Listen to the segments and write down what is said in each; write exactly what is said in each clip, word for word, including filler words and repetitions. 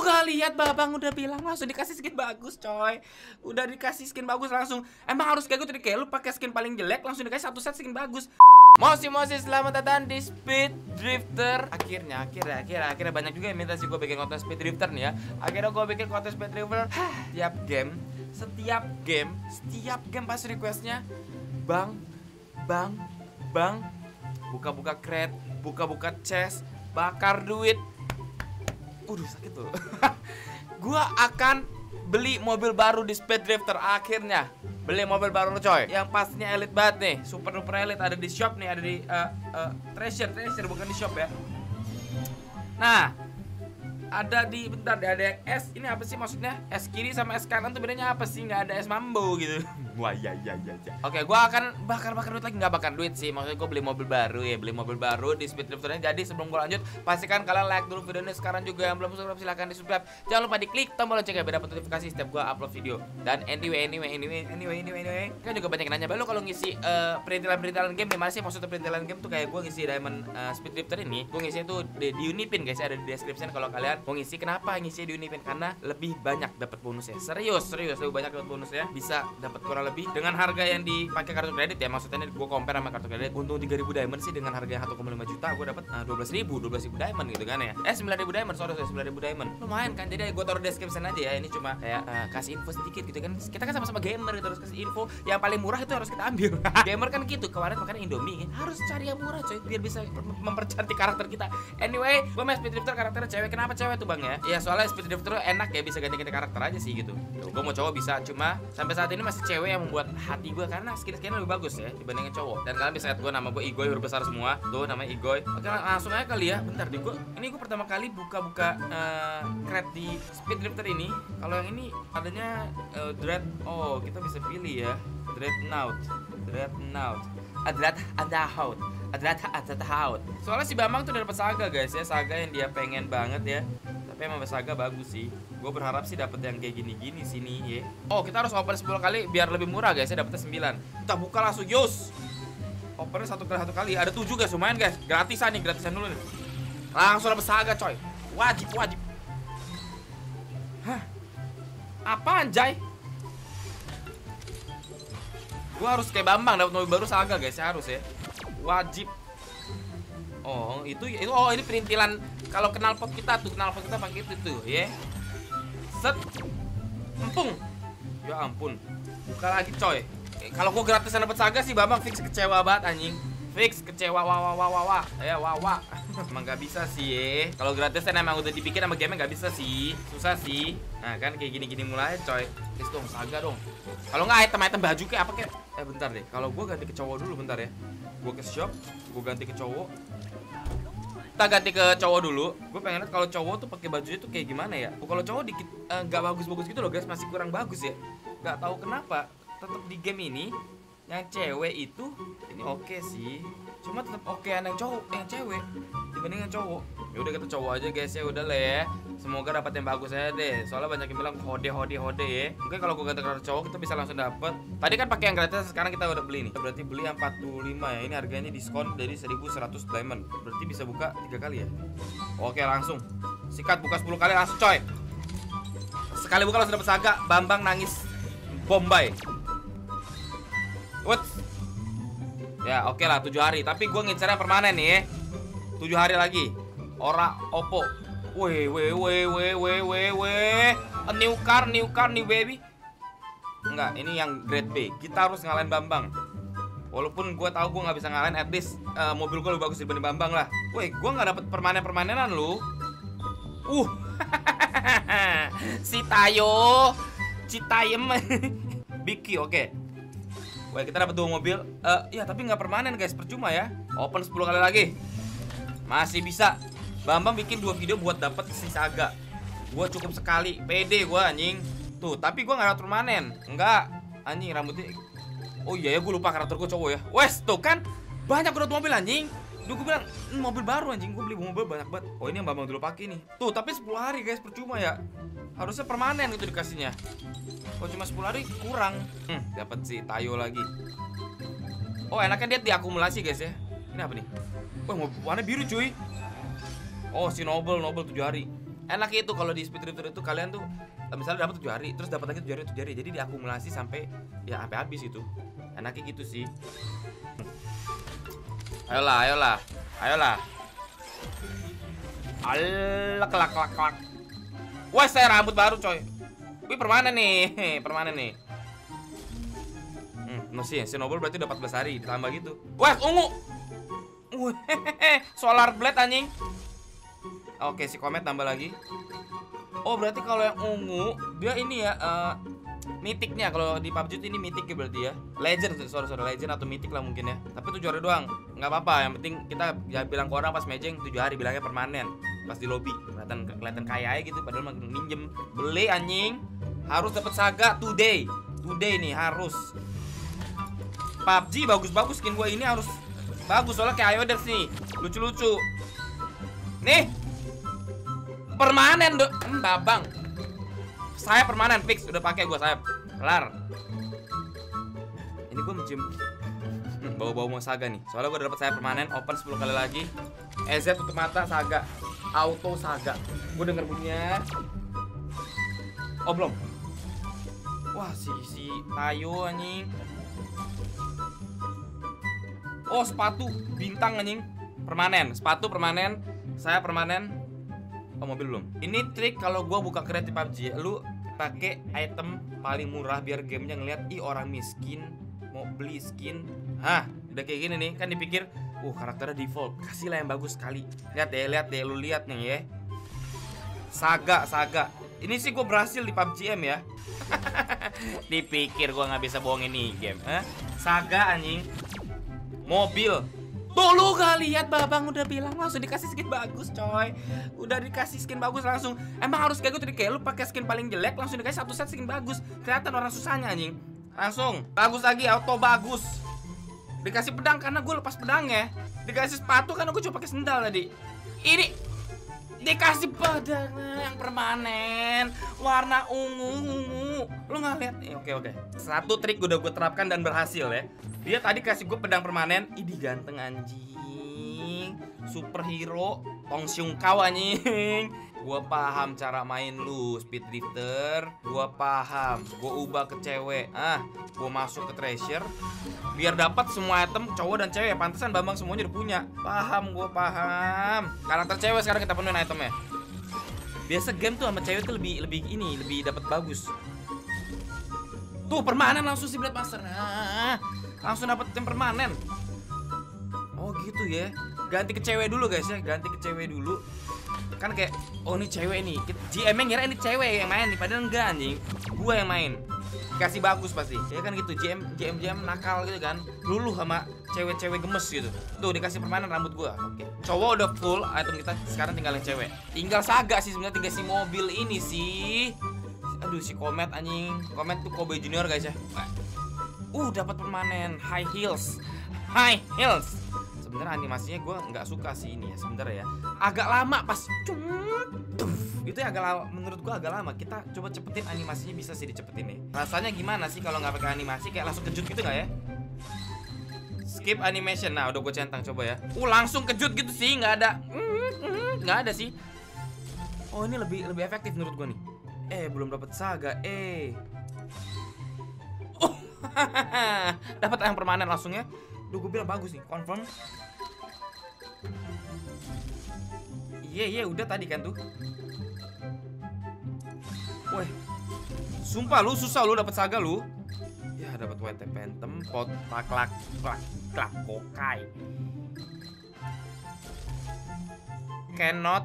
Lu gak lihat Babang udah bilang langsung dikasih skin bagus coy. Udah dikasih skin bagus langsung. Emang harus kayak gitu, kayak lu pakai skin paling jelek langsung dikasih satu set skin bagus. Mosi-mosi, selamat datang di Speed Drifter. Akhirnya, akhirnya, akhirnya, akhirnya banyak juga yang minta sih gue bikin konten Speed Drifter nih ya. Akhirnya gue bikin konten Speed Drifter. Setiap game, setiap game, setiap game pas requestnya, Bang, Bang, Bang, buka-buka crate, buka-buka chest, bakar duit. Udah sakit tuh. Gua akan beli mobil baru di Speed Drifter. Akhirnya beli mobil baru coy, yang pastinya elit banget nih, super duper elit. Ada di shop nih, ada di uh, uh, treasure, treasure bukan di shop ya. Nah, ada di, bentar deh, ada yang S. Ini apa sih maksudnya? S kiri sama S kanan tuh bedanya apa sih? Nggak ada S mambo gitu. Wah ya ya ya ya. Oke, gua akan bakar-bakar duit lagi. Nggak bakar duit sih, maksudnya gua beli mobil baru ya. Beli mobil baru di Speed Drifternya. Jadi sebelum gua lanjut, pastikan kalian like dulu videonya sekarang juga. Yang belum subscribe silahkan di subscribe. Jangan lupa diklik tombol loncengnya biar dapat notifikasi setiap gua upload video. Dan anyway anyway anyway anyway anyway anyway. Kan juga banyak yang nanya, "Bang, lu kalau ngisi uh, perintilan-perintilan game gimana sih?" Maksudnya perintilan game tuh kayak gua ngisi Diamond uh, Speed Drifter ini. Gua ngisi itu di, di Unipin guys, ada di description kalau kalian mau ngisi. Kenapa ngisi di Unipin? Karena lebih banyak dapat bonusnya. Serius, serius lebih banyak dapat bonusnya. Bisa dapat kurang lebih dengan harga yang dipakai kartu kredit ya. Maksudnya gue compare sama kartu kredit. Untung tiga ribu diamond sih dengan harga yang satu koma lima juta gue dapat uh, dua belas ribu diamond gitu kan ya. Eh sembilan ribu diamond, sorry, sorry sembilan ribu diamond. Lumayan kan. Jadi gue taruh description aja ya. Ini cuma kayak uh, kasih info sedikit gitu kan. Kita kan sama-sama gamer gitu, harus kasih info. Yang paling murah itu harus kita ambil. Gamer kan gitu. Kemarin makan Indomie kan harus cari yang murah coy, biar bisa mempercantik karakter kita. Anyway, gue main Speed Drifter karakternya cewek. Kenapa cewek tuh Bang ya? Ya soalnya Speed Drifter enak ya, bisa ganti-ganti karakter aja sih gitu. Gue mau cowok bisa, cuma sampai saat ini masih cewek yang membuat hati gue karena skin-skinnya lebih bagus ya dibandingin cowok. Dan kalian bisa lihat gue, nama gue Igoy, huruf besar semua. Tuh namanya Igoy. Oke, langsung aja kali ya. Bentar deh, gue ini gue pertama kali buka-buka uh, crate di Speed Drifter ini. Kalau yang ini adanya uh, Dread. Oh, kita bisa pilih ya. Dreadnought. Dreadnought. Adrat Adahout. Adrat Adahout. Soalnya si Bambang tuh udah dapet Saga guys ya, Saga yang dia pengen banget ya. Tapi emang Saga bagus sih. Gue berharap sih dapet yang kayak gini-gini sini ya. Oh, kita harus open sepuluh kali biar lebih murah guys ya, dapetnya sembilan. Kita buka langsung, yos. Opennya satu kali satu kali. Ada tujuh guys, lumayan guys. Gratisan nih, gratisan dulu nih. Langsung dapet Saga coy. Wajib, wajib. Hah? Apa anjay? Gue harus kayak Bambang dapat mobil baru Saga guys ya, harus ya. Wajib. Oh, itu itu oh ini perintilan kalau knalpot kita tuh, knalpot kita pakai itu tuh, ya. Set. Empung. Ya ampun. Buka lagi coy. Eh, kalau gua gratisan dapat Saga sih Bambang fix kecewa banget anjing. Fix kecewa, wah wah wah wah wah. Ya wah wah. Emang gak bisa sih ya. Kalau gratisan emang udah dibikin sama game gak bisa sih. Susah sih. Nah kan kayak gini-gini mulai coy. Please dong Saga dong. Kalau nggak item-item baju kayak apa kayak. Eh bentar deh. Kalau gua ganti ke cowok dulu bentar ya. Gua ke shop, gua ganti ke cowok. Kita ganti ke cowok dulu. Gue pengen lihat kalau cowok tuh pakai bajunya tuh kayak gimana ya. Kalau cowok dikit nggak uh, bagus-bagus gitu loh guys, masih kurang bagus ya. Nggak tahu kenapa. Tetap di game ini yang cewek itu ini oke okay sih. Cuma tetap oke okay yang cowok, yang cewek dibanding yang cowok. Ya udah kita cowok aja guys ya, udah lah ya. Semoga dapat yang bagus aja deh. Soalnya banyak yang bilang hode hode hode ya. Mungkin kalau gue ganti ke cowok kita bisa langsung dapat. Tadi kan pakai yang gratis, sekarang kita udah beli nih. Berarti beli yang empat puluh lima ya. Ini harganya diskon dari seribu seratus diamond. Berarti bisa buka tiga kali ya. Oke, langsung. Sikat buka sepuluh kali langsung coy. Sekali buka langsung dapat Saga. Bambang nangis Bombay. What? Ya oke lah tujuh hari. Tapi gue ngincernya permanen nih ya. tujuh hari lagi. Ora Oppo. Weh weh weh weh weh weh weh. A new car, new car, new baby. Enggak, ini yang grade B. Kita harus ngalahin Bambang. Walaupun gue tahu gue nggak bisa ngalahin, at least uh, mobil gue lebih bagus dibanding Bambang lah. Weh, gue nggak dapet permanen-permanenan lu. Uh. Si Tayo, Citayem. Biki, oke. Okay. Weh, kita dapat dua mobil. Uh, ya tapi nggak permanen guys, percuma ya. Open sepuluh kali lagi. Masih bisa. Bambang bikin dua video buat dapat si Saga. Gua cukup sekali, pede gua anjing. Tuh, tapi gua nggak dapat permanen. Enggak, anjing rambutnya. Oh iya ya, gua lupa karakter gua cowok ya. Wes, tuh kan banyak udah mobil anjing. Duh, gua bilang mobil baru anjing, gua beli mobil banyak banget. Oh ini yang Bambang dulu pakai nih. Tuh, tapi sepuluh hari guys, percuma ya. Harusnya permanen itu dikasihnya. Oh cuma sepuluh hari kurang. Hmm, dapat si Tayo lagi. Oh enaknya dia diakumulasi guys ya. Ini apa nih? Wah, warna biru cuy. Oh si Noble, Noble tujuh hari. Enak itu kalau di Speed Drifter itu kalian tuh misalnya dapat tujuh hari, terus dapat lagi tujuh hari tujuh hari. Jadi diakumulasi sampai ya sampai habis itu. Enaknya gitu sih. Ayolah, ayolah. Ayolah. Alak lak lak lak. Wah, saya rambut baru, coy. Wih, permanen nih. Permanen nih. Hmm, no sih, Snowball berarti udah empat belas hari ditambah gitu. Wah, ungu. Wih, Solar Blade anjing. Oke, si Komet tambah lagi. Oh, berarti kalau yang ungu dia ini ya uh, mythicnya. Kalau di P U B G ini mythic ya berarti ya. Legend, sorry sorry legend atau mythic lah mungkin ya. Tapi tujuh hari doang. Nggak apa-apa, yang penting kita ya bilang ke orang pas mejeng tujuh hari, bilangnya permanen. Pas di lobby kelihatan kelihatan kaya aja gitu, padahal mah minjem. Beli anjing. Harus dapat saga today. Today nih harus. P U B G bagus-bagus skin gua ini harus bagus soalnya kayak Iodex nih. Lucu-lucu. Nih. Permanen, Dok. Hmm, babang. Sayap permanen fix, udah pakai gua sayap. Kelar. Ini gua mencium hmm, bau-bau mau saga nih. Soalnya gua udah dapat sayap permanen, open sepuluh kali lagi. E Z tutup mata saga. Auto saga. Gua denger bunyinya. Oh, belum. Wah, si si Tayo anjing. Oh, sepatu bintang anjing. Permanen, sepatu permanen, saya permanen. Oh, mobil belum. Ini trik kalau gua buka kreatif P U B G, lu pakai item paling murah biar gamenya ngeliat ih orang miskin mau beli skin. Hah, udah kayak gini nih, kan dipikir, uh karakternya default, kasihlah yang bagus sekali. Lihat deh, lihat deh, lu lihat nih ya. Saga, saga. Ini sih gua berhasil di P U B G M ya. Dipikir gua nggak bisa bohongin nih game. Hah? Saga anjing. Mobil. Tuh lu gak lihat babang udah bilang langsung dikasih skin bagus coy. Udah dikasih skin bagus langsung. Emang harus kayak gitu, kayak lu pakai skin paling jelek langsung dikasih satu set skin bagus. Kelihatan orang susahnya anjing. Langsung bagus lagi, auto bagus. Dikasih pedang karena gue lepas pedangnya. Dikasih sepatu karena gue cuma pakai sendal tadi. Ini dikasih pedang yang permanen warna ungu ungu. Lu nggak lihat? Eh, oke oke. Satu trik udah gue terapkan dan berhasil ya. Dia tadi kasih gue pedang permanen. Ini ganteng anjing. Superhero Tong Siung Kau anjing. Gue paham cara main lu Speed Drifter. Gue paham. Gue ubah ke cewek. Ah, gue masuk ke treasure biar dapat semua item cowok dan cewek. Pantesan Bambang semuanya udah punya. Paham, gue paham. Karakter cewek sekarang kita penuhin itemnya. Biasa game tuh sama cewek tuh lebih lebih ini, lebih dapat bagus. Tuh permanen langsung si Blade Master. Nah, langsung dapat yang permanen. Oh gitu ya. Ganti ke cewek dulu guys ya. Ganti ke cewek dulu. Kan kayak oh ini cewek nih. G M ngira ini cewek yang main nih, padahal enggak anjing. Gua yang main. Kasih bagus pasti. Ya kan gitu. G M G M G M nakal gitu kan. Luluh sama cewek-cewek gemes gitu. Tuh dikasih permanen rambut gua. Oke. Cowok udah full item kita, sekarang tinggal yang cewek. Tinggal saga sih sebenarnya, tinggal si mobil ini sih. Aduh si Komet anjing. Komet tuh Kobe Junior guys ya. Uh dapat permanen high heels. High heels. Sebenarnya animasinya gue nggak suka sih ini ya sebenarnya ya. Agak lama pas itu ya agak lama, menurut gue agak lama. Kita coba cepetin animasinya, bisa sih dicepetin nih. Rasanya gimana sih kalau nggak pakai animasi, kayak langsung kejut gitu nggak ya? Skip animation. Nah udah gue centang coba ya. Uh langsung kejut gitu sih, nggak ada nggak ada sih. Oh ini lebih lebih efektif menurut gue nih. Eh belum dapat saga. Eh oh dapat yang permanen langsung ya. Duh gue bilang bagus nih, confirm. Iya iya udah tadi kan tuh. Woi, sumpah lu susah lu dapat saga lu. Ya dapat W T Phantom, pot taklak klak klak kokai. Cannot.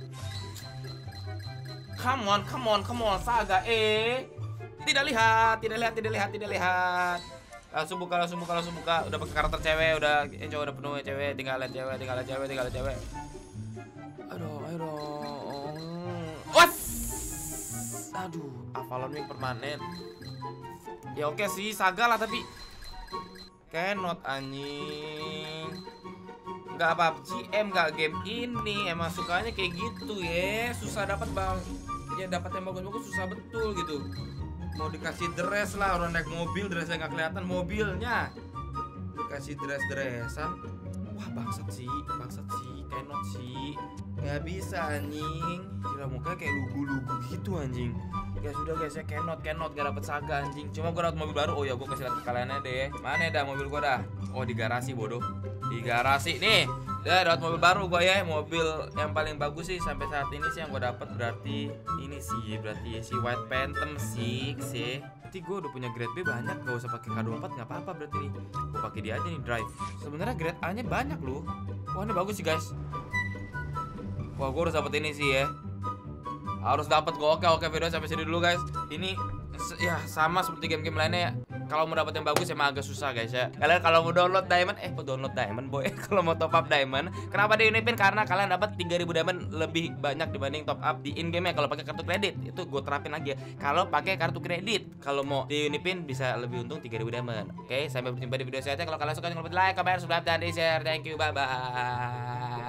Come on, come on, come on saga eh. Tidak lihat, tidak lihat, tidak lihat, tidak lihat. Langsung buka, langsung buka, langsung buka. Udah pakai karakter cewek, udah eh cowok udah penuh ya cewek, tinggal lihat cewek, tinggal lihat cewek, tinggal lihat cewek. Aduh, ayo dong. Was. Aduh, Avalon Wing permanen. Ya oke sih, saga lah tapi cannot anjing. Enggak apa G M, enggak game ini. Emang sukanya kayak gitu ya. Susah dapat bang. Ya dapat yang bagus-bagus susah betul gitu. Mau dikasih dress lah, orang naik mobil dressnya nggak kelihatan mobilnya. Dikasih dress-dressan. Wah bangsat sih, bangsat sih. cannot sih. Gak bisa anjing. Gila mukanya kayak lugu-lugu gitu anjing. Ya sudah guys, ya cannot cannot gak dapet saga anjing. Cuma gue dapet mobil baru. Oh ya gue kasih lihat ke kalian aja deh. Mana dah mobil gue dah? Oh di garasi bodoh. Di garasi nih. Udah dapat mobil baru gue ya. Mobil yang paling bagus sih sampai saat ini sih yang gue dapat berarti ini sih, berarti si White Phantom six sih. Berarti gue udah punya grade B banyak, gak usah pakai K dua puluh empat nggak apa-apa berarti nih. Gue pakai dia aja nih drive. Sebenarnya grade A-nya banyak loh. Wah ini bagus sih guys. Wah gue harus dapet ini sih ya. Harus dapat gue. Oke oke video sampai sini dulu guys. Ini ya sama seperti game-game lainnya ya. Kalau mau dapat yang bagus emang agak susah guys ya. Kalian kalau mau download diamond, eh mau download diamond boy. Kalau mau top up diamond, kenapa di Unipin? Karena kalian dapat tiga ribu diamond lebih banyak dibanding top up di in game ya. Kalau pakai kartu kredit, itu gue terapin lagi ya. Kalau pakai kartu kredit, kalau mau di Unipin bisa lebih untung tiga ribu diamond. Oke, sampai berjumpa di video selanjutnya. Kalau kalian suka jangan lupa like, comment, subscribe dan di share. Thank you, bye bye.